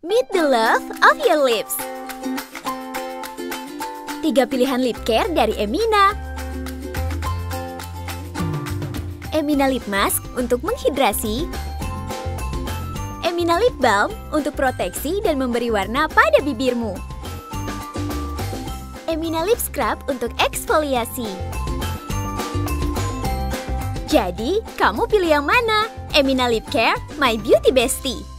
Meet the love of your lips. 3 pilihan lip care dari Emina. Emina Lip Mask untuk menghidrasi. Emina Lip Balm untuk proteksi dan memberi warna pada bibirmu. Emina Lip Scrub untuk eksfoliasi. Jadi, kamu pilih yang mana? Emina Lip Care, my beauty bestie.